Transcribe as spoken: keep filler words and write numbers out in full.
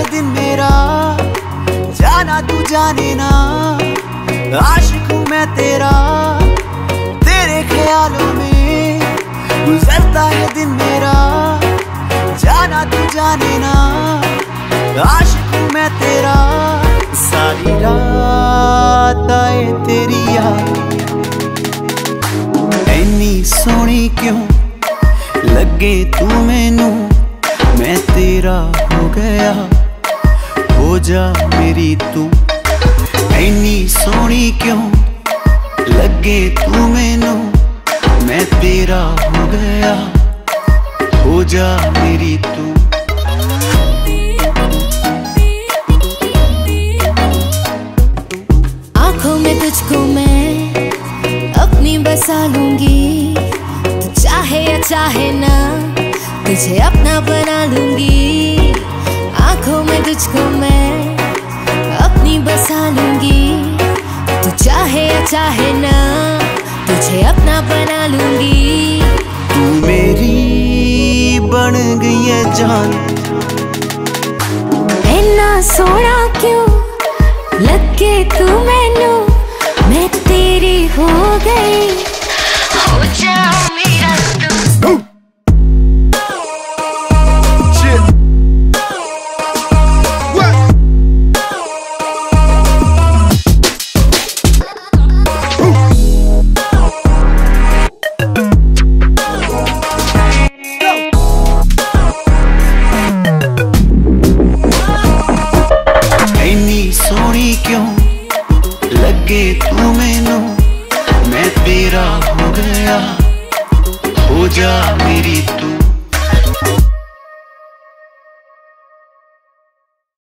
दिन मेरा, जाना तू जाने ना, आशिक हूँ मैं तेरा। तेरे ख्यालों में गुजरता है दिन मेरा, जाना तू जाने ना, आशिक हूँ मैं तेरा। सारी रात आए तेरी याद, ऐनी सोहनी क्यों लगे तू मैनू, मैं तेरा हो गया, हो जा मेरी तू। ऐनी सोहनी क्यों लगे तू मैनू, मैं तेरा हो गया, हो जा मेरी तू। आँखों में तुझको मैं अपनी बसा लूंगी, तू चाहे या चाहे ना तुझे अपना बना लूंगी। आँखों में तुझको मैं अपनी बसा लूंगी, तू चाहे या चाहे ना तुझे अपना बना लूंगी। तू मेरी बन गई है जान, इतना सोना क्यों लगे तू मैनू, मैं तेरी हो गई, हो जा मेरा तू। सोहनी क्यों लगे तू मैनू, मैं तेरा हो गया, हो जा मेरी तू।